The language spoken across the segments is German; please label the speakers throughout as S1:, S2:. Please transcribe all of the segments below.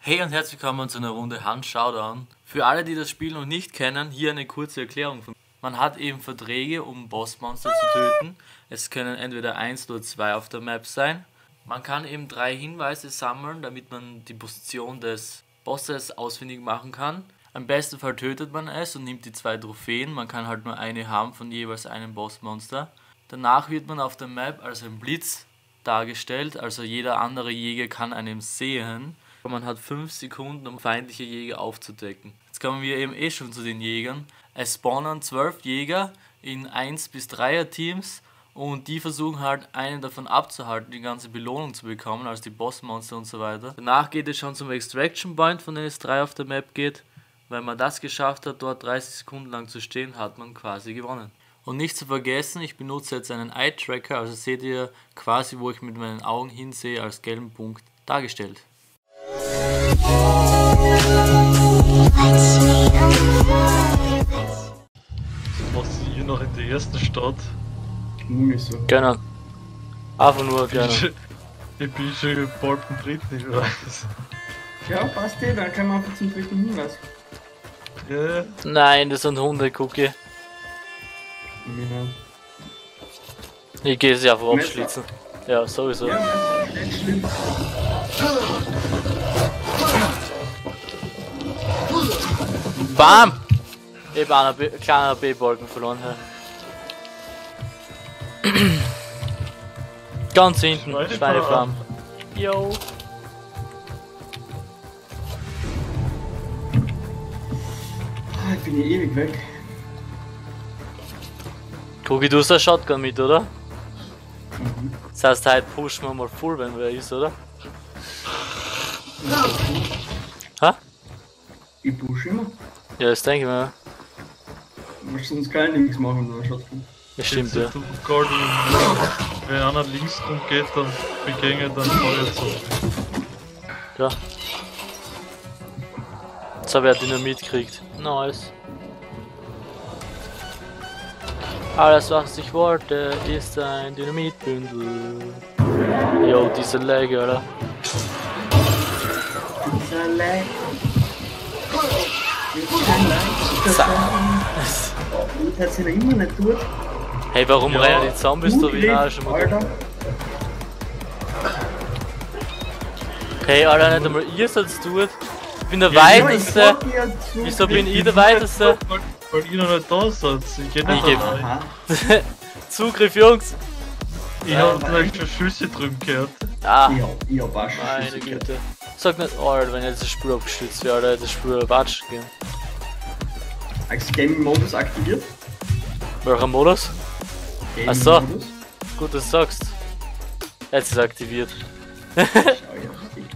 S1: Hey und herzlich willkommen zu einer Runde Hand Showdown. Für alle, die das Spiel noch nicht kennen, hier eine kurze Erklärung von mir. Man hat eben Verträge, um Bossmonster zu töten. Es können entweder 1 oder 2 auf der Map sein. Man kann eben 3 Hinweise sammeln, damit man die Position des Bosses ausfindig machen kann. Im besten Fall tötet man es und nimmt die 2 Trophäen. Man kann halt nur eine haben von jeweils einem Bossmonster. Danach wird man auf der Map als ein Blitz dargestellt, also jeder andere Jäger kann einen sehen. Man hat 5 Sekunden, um feindliche Jäger aufzudecken. Jetzt kommen wir eben schon zu den Jägern. Es spawnen 12 Jäger in 1 bis 3er Teams und die versuchen halt einen davon abzuhalten, die ganze Belohnung zu bekommen, also die Bossmonster und so weiter. Danach geht es schon zum Extraction Point, von dem es 3 auf der Map geht. Wenn man das geschafft hat, dort 30 Sekunden lang zu stehen, hat man quasi gewonnen. Und nicht zu vergessen, ich benutze jetzt einen Eye-Tracker, also seht ihr quasi, wo ich mit meinen Augen hinsehe, als gelben Punkt dargestellt.
S2: Was hier noch in der ersten Stadt?
S3: So.
S1: Genau. Einfach nur gerne.
S2: Ich bin schon bald im dritten, ich weiß.
S3: Ja, passt eh, dann kann man einfach zum dritten Hinweis.
S2: Ja.
S1: Nein, das sind Hunde, Cookie. Ich gehe sie einfach abschlitzen. Ja, sowieso.
S3: Ja, nicht schlimm.
S1: BAM! Ich habe einen kleinen B-Balken verloren. Ganz hinten, Schweinefarm. Yo!
S3: Ich bin hier ewig weg.
S1: Cookie, du hast eine Shotgun mit, oder? Das heißt, heute pushen wir mal full, wenn wer ist, oder? Hä?
S3: Ich push immer.
S1: Ja, das denke ich mir.
S3: Du musst sonst gar nichts machen, wenn du Shotgun.
S1: Das stimmt, ja.
S2: Wenn einer links rum geht, dann begänge dann Feuerzeug.
S1: Ja. Jetzt habe ich ja Dynamit gekriegt. Nice. Alles was ich wollte ist ein Dynamitbündel. Jo, diese Lag, oder?
S3: Dieser Lag. Kein Lag. Das hat sich noch immer nicht durch.
S1: Hey, warum
S2: Ja.
S1: rennen die Zombies da wie ein schon mal?
S3: Alter.
S1: Hey, Alter, nicht einmal ihr soll's tun. Ich bin der
S2: Ja,
S1: Weiteste. Wieso bin ich der Weiteste?
S2: Weil ihr noch nicht da seid. Ich geh
S1: Ich
S2: nicht
S1: geb-
S2: rein.
S3: Aha.
S1: Zugriff, Jungs!
S2: Ich hab gleich schon Schüsse drüben gehört.
S1: Ah,
S3: Ich hab auch schon
S1: meine
S3: Schüsse
S1: Güte.
S3: gehört.
S1: Sag nicht, Alter, wenn jetzt das Spiel abgestützt wäre, Alter, das Spiel watschen gehen.
S3: Als Gaming-Modus aktiviert.
S1: Welcher Modus? Ach so.
S3: Gaming-Modus.
S1: Gut, dass du sagst. Jetzt ist es aktiviert.
S3: Schau ja, richtig.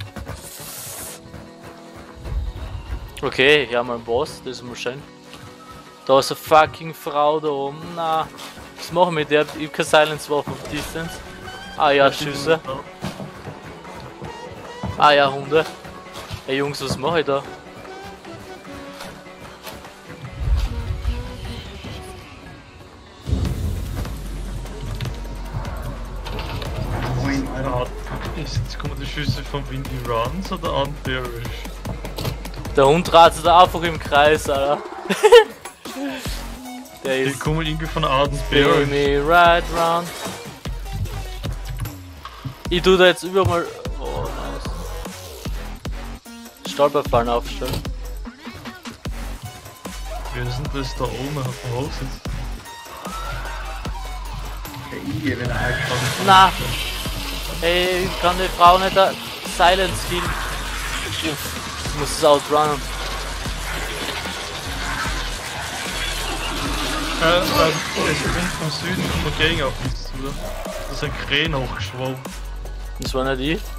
S1: Okay, hier haben wir einen Boss, das ist mal schön. Da ist eine fucking Frau da oben. Na, was machen wir mit der? Ich hab keine Silence-Waffe auf Distance. Ah ja, Schüsse. Ah ja, Hunde. Hey Jungs, was mache ich da?
S3: Moin, Alter.
S2: Ah, jetzt kommen die Schüsse von Windy Runs oder Unbearish?
S1: Der Hund ratet da einfach im Kreis, Alter. Der
S2: Die
S1: ist.
S2: kommen irgendwie von Arden
S1: Spin
S2: Bearish.
S1: me right round. Ich tu da jetzt überall. Oh, nice. Stolperfallen aufstellen.
S2: Wer ist denn das da oben auf dem Haus jetzt?
S3: Der Igel, wenn er angefangen hat.
S1: Na! Ey, ich kann die Frau nicht da Silence killen. Uff, ich muss es outrunnen.
S2: Es kommt vom Süden von der Gegend auf uns zu. Da ist ein Krähen hochgeschwommen.
S1: Das war nicht ich.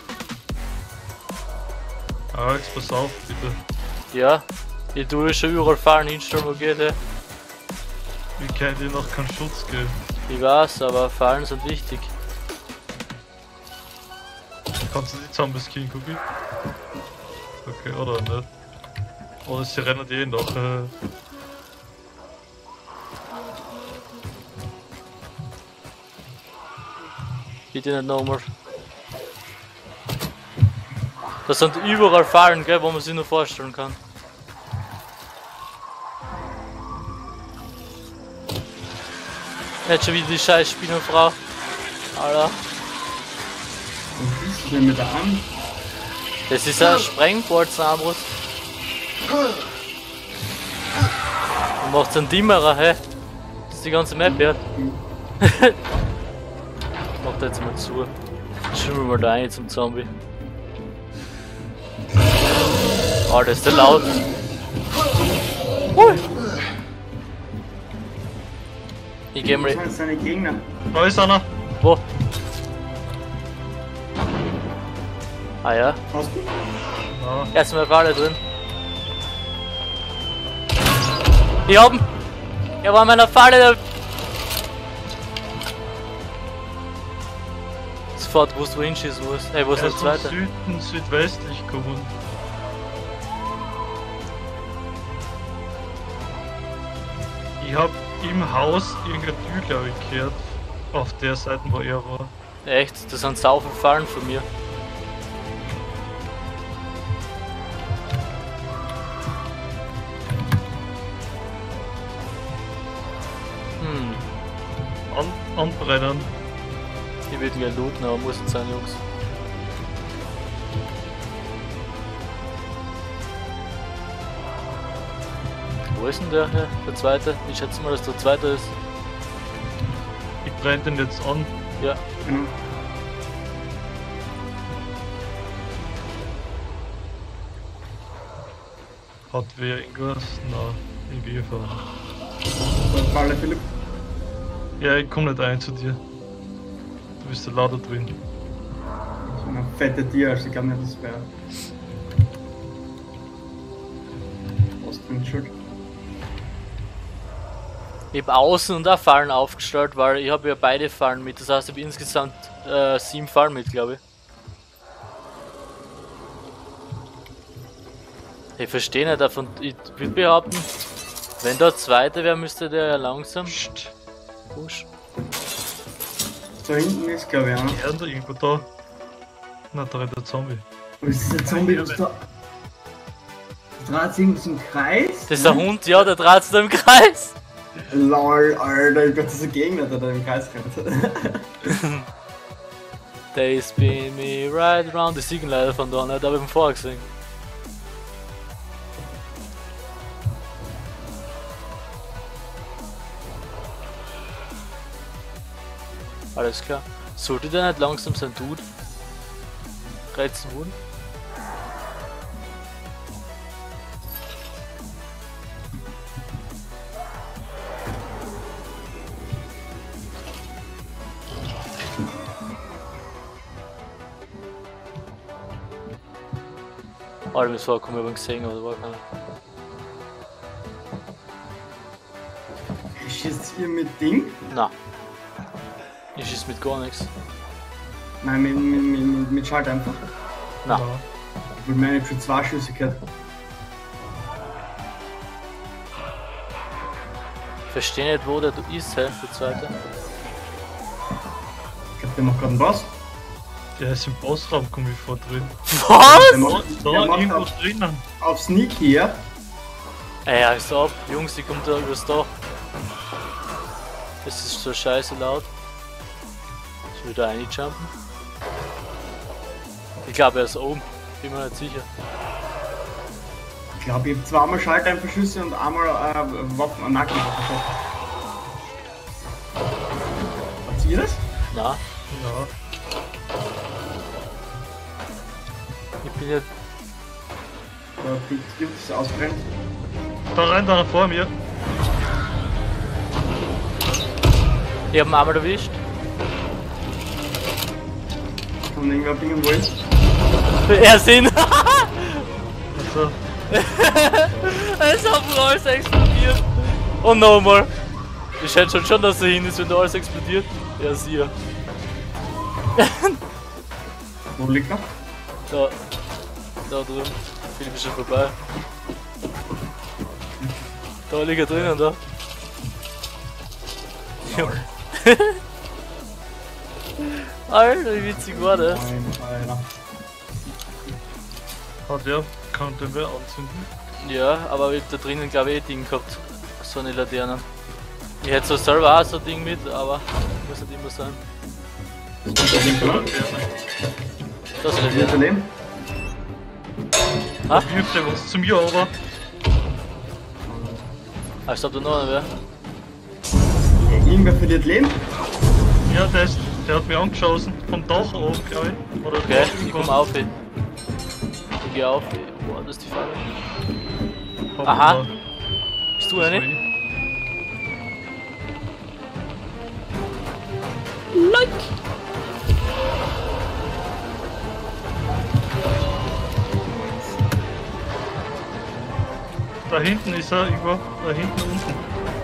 S2: Alex, pass auf, bitte.
S1: Ja. Ich tue schon überall Fallen hinstellen, wo geht, ey.
S2: Ich kann dir noch keinen Schutz geben.
S1: Ich weiß, aber Fallen sind wichtig.
S2: Kannst du die Zombies killen, Cookie? Okay, oder nicht? Oder sie rennen eh noch.
S1: Bitte nicht nochmal. Das sind überall Fallen, gell, wo man sich nur vorstellen kann. Jetzt schon wieder die scheiß Spinnenfrau. Alter.
S3: Was bist du denn mit der Hand?
S1: Das ist ein Sprengbolzenarmbrust. Und macht's einen Dimmerer, hä? Das ist die ganze Map, ja. Macht jetzt mal zu. Schieben wir mal da rein zum Zombie. Oh, das ist der laut. Hui. Ich geh mal.
S3: Das sind seine Gegner.
S2: Da ist einer.
S1: Wo? Ah ja.
S3: Hast du?
S2: Ja.
S1: Erstmal Falle drin. Ich hab ihn! Er war in meiner Falle! Sofort gewusst, wo hinschießen muss. Ey, wo ist
S2: Er
S1: der
S2: ist
S1: zweite?
S2: Süden, südwestlich gekommen. Ich hab im Haus irgendeine Tür, glaube ich, gehört. Auf der Seite, wo er war.
S1: Echt? Das sind sau viele Fallen von mir.
S2: Anbrennen.
S1: Ich würde gerne looten, aber muss jetzt sein, Jungs. Wo ist denn der hier? Der zweite? Ich schätze mal, dass der zweite ist.
S2: Ich brenne den jetzt an.
S1: Ja.
S3: Genau.
S2: Hat wer irgendwas? Nein, ich gehe fahren.
S3: So, Falle, Philipp.
S2: Ja, ich komm nicht ein zu dir. Du bist da lauter drin.
S3: So eine fette Tier, also ich glaube nicht, das wäre. Was drin schuld?
S1: Ich habe außen und auch Fallen aufgestellt, weil ich habe ja beide Fallen mit. Das heißt, ich habe insgesamt 7 Fallen mit, glaube ich. Ich verstehe nicht davon. Ich würde behaupten, wenn der zweite wäre, müsste der ja langsam.
S2: Psst.
S1: Push.
S3: Da hinten ist, glaube ich, einer.
S2: Ja, da irgendwo da. Na, da rennt der Zombie.
S3: Aber ist das ein Zombie, was da. Dreht sich irgendwas im Kreis?
S1: Das ist der Hund, ja, der dreht sich da im Kreis.
S3: Lol, Alter, ich dachte, das ist ein Gegner, der da im Kreis rennt.
S1: They spin me right around. Die singen leider von da nicht, aber ich hab ihn vorher gesehen. Alles klar. Sollte der nicht langsam sein Dude reizen wurden? Alter, mir ist vorgekommen, ich hab ihn gesehen, aber da war keiner.
S3: Schießt ihr mit Ding?
S1: Na. Ich schieß mit gar nichts.
S3: Nein, mit Schalt einfach.
S1: Na.
S2: Ja.
S3: Ich meine, ich hab schon 2 Schüsse gehört.
S1: Ich verstehe nicht, wo der ist, hä, der zweite.
S3: Ich glaube, der macht gerade einen Boss.
S2: Der ist im Bossraum, komm ich vor drin.
S1: Was?
S3: Der macht,
S2: Da,
S3: der macht
S2: irgendwo
S3: auf,
S2: drinnen.
S3: auf Sneaky, ja?
S1: Ey, also ab, Jungs, die kommt da übers Dach. Es ist so scheiße laut. Ich will da reinjumpen. Ich glaube, er ist oben. Bin mir nicht sicher.
S3: Ich glaube, ich habe zweimal Schalteinverschüsse und einmal Waffen, Nackenwaffen geschossen. Habt ihr das?
S1: Na,
S2: Ja.
S1: ich bin jetzt.
S3: Da gibt es ausbrennt.
S2: Da rennt einer vor mir.
S1: Ich hab ihn einmal erwischt.
S3: Kann irgendwer bringen wollen?
S1: Er sind.
S2: Also,
S1: Es hat alles explodiert. Und nochmal. Ich schätze schon, dass er hin ist, wenn da alles explodiert. Ja, ist hier.
S3: Wo liegt er?
S1: Da. Da drüben. Philipp ist schon vorbei. Da liegt er drinnen, da. Ja. Alter, wie witzig war das?
S3: Nein, Alter.
S2: Hat ja, konnte wer anzünden.
S1: Ja, aber ich hab da drinnen glaube ich Ding gehabt. So eine Laterne. Ich hätte so selber auch so ein Ding mit, aber muss nicht immer sein. Das ist eine Laterne.
S3: Daneben.
S1: Ha?
S2: Wirft der was zu mir, aber.
S1: Ah, ich glaub da noch einer wer.
S3: Irgendwer verliert Leben.
S2: Ja, der hat mich angeschossen. Vom Dach oben, glaube ich. Oder
S1: Okay, ich komm auf. Ich geh auf. Boah, das ist die Falle. Aha. Bist du eine? Like!
S2: Da hinten ist er, Igor. Da hinten unten.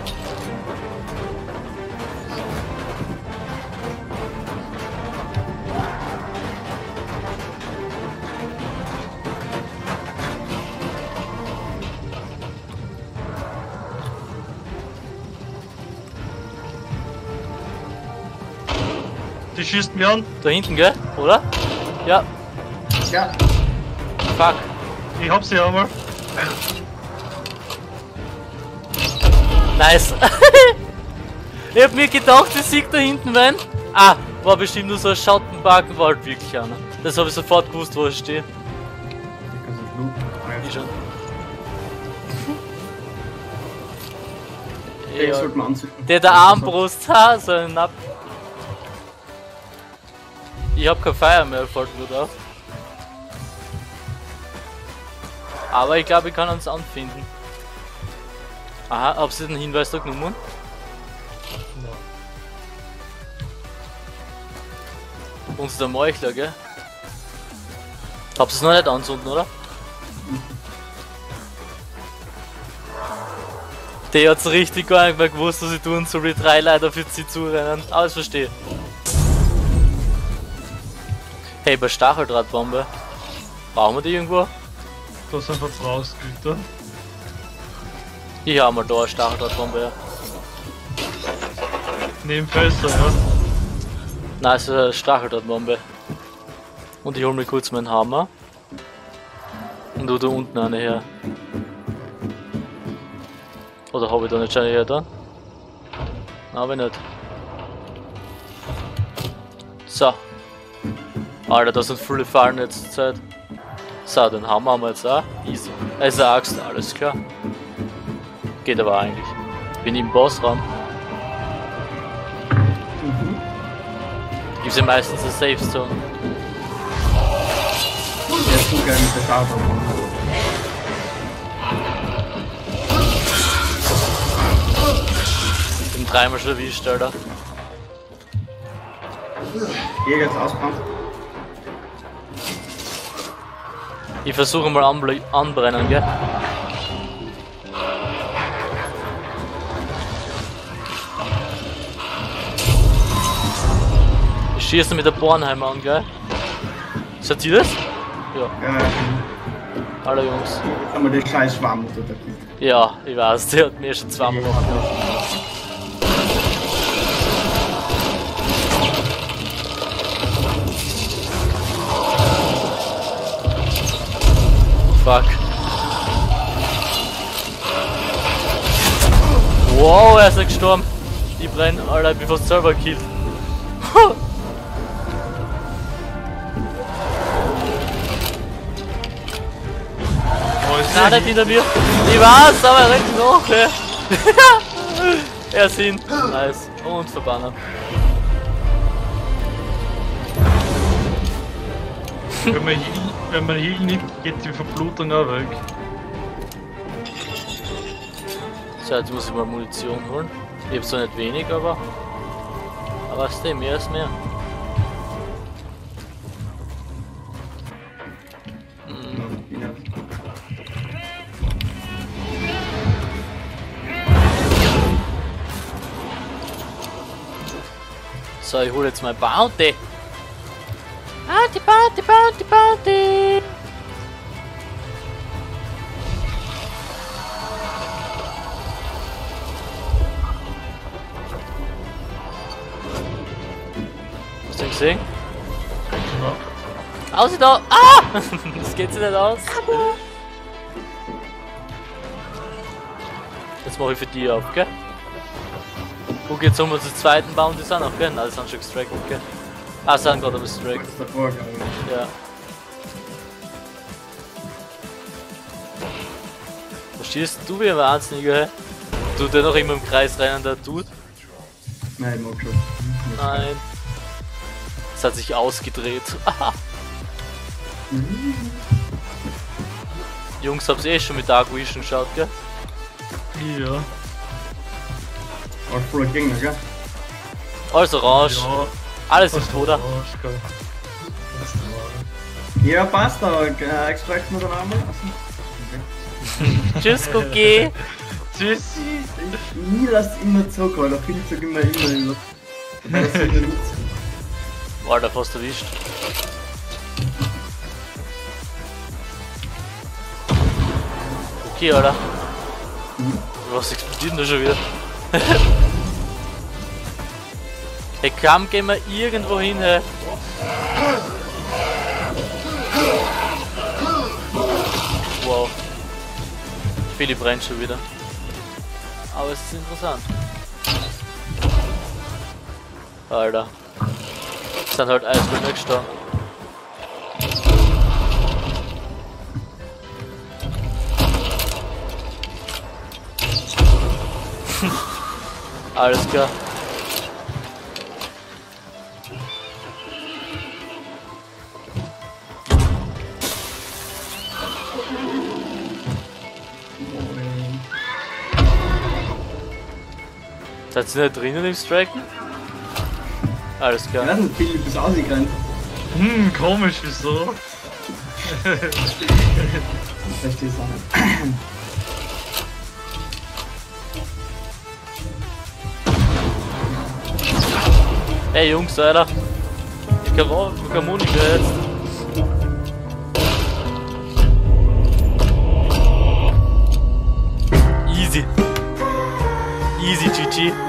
S2: Die schießt mir an.
S1: Da hinten, gell? Oder? Ja.
S3: Ja.
S1: Fuck.
S2: Ich hab sie einmal.
S1: Nice. Ich hab mir gedacht, ich sehe da hinten wen. Ah, war bestimmt nur so ein Schattenbalken, war halt wirklich einer. Das habe ich sofort gewusst, wo ich stehe. Ich schon.
S3: Den sollte man anzünden.
S1: Der Armbrust, ha, so ein Napp. Ich hab kein Feuer mehr, fällt mir auf. Aber ich glaube, ich kann uns anfinden. Aha, habt ihr den Hinweis da genommen? Uns der Meuchler, gell? Habt ihr es noch nicht anzünden, oder? Der hat's richtig gar nicht mehr gewusst, was ich tun soll, wie 3 Leute für sie zurennen. Aber ich verstehe. Hey, bei Stacheldrahtbombe. Brauchen wir die irgendwo?
S2: Da sind wir rausgekriegt, oder?
S1: Ich hab mal da eine Stacheldrahtbombe, ja.
S2: Neben Fenster, ja.
S1: Nein, es ist eine Stacheldrahtbombe. Und ich hol mir kurz meinen Hammer. Und du da unten eine her. Oder habe ich da nicht schon eine her da? Nein, aber nicht. So. Alter, da sind viele Fallen jetzt zur Zeit. So, den Hammer haben wir jetzt auch. Easy. Also eine Axt, alles klar. Geht aber eigentlich. Bin im Bossraum. Gibt's ja meistens eine Safe Zone.
S3: Der ist so geil mit der Karte.
S1: Bin dreimal schon erwischt, Alter.
S3: Jäger jetzt ausbrannt.
S1: Ich versuche mal anbrennen, gell? Ich schieße mit der Bornheimer an, gell? Seht ihr das? Ja. Hallo Jungs.
S3: Jetzt haben wir den scheiß Schwamm unter der Küche.
S1: Ja, ich weiß, der hat mir schon zweimal gemacht. Fuck. Wow, er ist nicht gestorben. Ich brenne, Alter, ich bin fast selber gekillt. Nein, nicht hinter mir. Ich weiß, aber er rennt noch. Er ist hin. Nice. Und verbannen.
S2: Wenn man Heal nimmt, geht die Verblutung auch weg.
S1: So, jetzt muss ich mal Munition holen. Ich hab zwar nicht wenig, aber was denn? Mehr ist mehr. So, ich hole jetzt mein Bounty. Bounty, Bounty, Bounty, Bounty. Hast du ihn gesehen?
S2: Ja.
S1: Aus da! Ah! Das geht sich nicht aus. Jetzt mache ich für die auf, gell? Guck, jetzt haben wir zur zweiten Bounty sind auch, gell? Nein, die sind schon gestrackt, gell? Ah, sind gerade am Strike.
S3: Das ist davor, glaube ich.
S1: Ja. Da schießt du wie ein Wahnsinniger, hä? Du, der noch immer im Kreis rennen, der Dude.
S3: Nein, ich mag schon.
S1: Nein. Es hat sich ausgedreht. Jungs, habt ihr eh schon mit Dark Vision geschaut, gell?
S2: Ja.
S3: Auch voller Gegner, gell?
S1: Alles orange.
S2: Ja.
S1: Alles im Toder.
S2: Arsch, gell. Ganz normal.
S3: Ja, passt, aber extract nur dann einmal. Okay.
S1: Tschüss, Cookie.
S2: Tschüssi.
S3: Mir lasst immer zurück, Alter. Viel zu immer. Das ist wieder nicht.
S1: Alter, fast erwischt. Okay, Alter. Was explodiert denn da schon wieder? Hey, komm, gehen wir irgendwo hin, hey. Wow. Philipp brennt schon wieder. Aber es ist interessant. Alter. Es sind halt Eisbären nicht gestorben. Alles klar. Seid ihr nicht drinnen im Striken? Alles
S3: Ich
S1: klar.
S3: weiß nicht, Philipp ist ausgerannt.
S2: Komisch, wieso?
S3: Ich versteh's auch nicht.
S1: Ey Jungs, Alter. Ich kann auch Monika jetzt. Easy. Easy GG.